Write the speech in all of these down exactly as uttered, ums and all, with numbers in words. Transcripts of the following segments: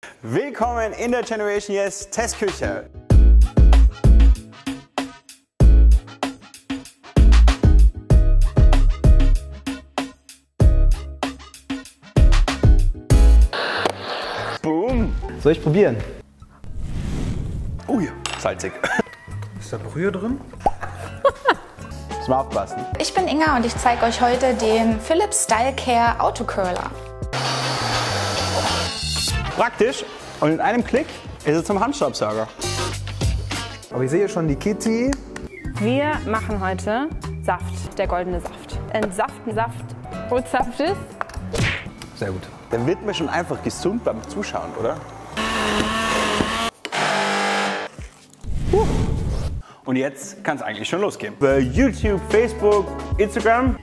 Willkommen in der Generation Yes Testküche. Boom. Soll ich probieren? Oh ja, salzig. Ist da Brühe drin? Muss mal aufpassen. Ich bin Inga und ich zeige euch heute den Philips Style Care Auto Curler. Praktisch und in einem Klick ist es zum Handstaubsauger. Aber ich sehe schon die Kitty. Wir machen heute Saft, der goldene Saft. Entsaften Saft, Rotsaft ist. Sehr gut. Dann wird mir schon einfach gesund beim Zuschauen, oder? Und jetzt kann es eigentlich schon losgehen. Bei YouTube, Facebook, Instagram.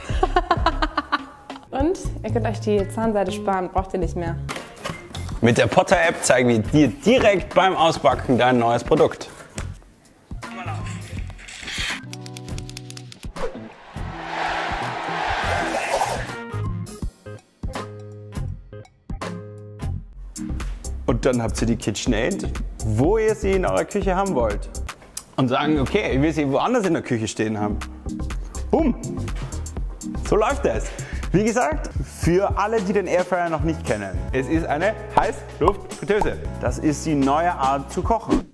Und ihr könnt euch die Zahnseide sparen, braucht ihr nicht mehr. Mit der Potter-App zeigen wir dir direkt beim Auspacken dein neues Produkt. Und dann habt ihr die KitchenAid, wo ihr sie in eurer Küche haben wollt. Und sagen, okay, ich will sie woanders in der Küche stehen haben. Bumm! So läuft das. Wie gesagt, für alle, die den Airfryer noch nicht kennen, es ist eine Heißluftfritteuse. Das ist die neue Art zu kochen.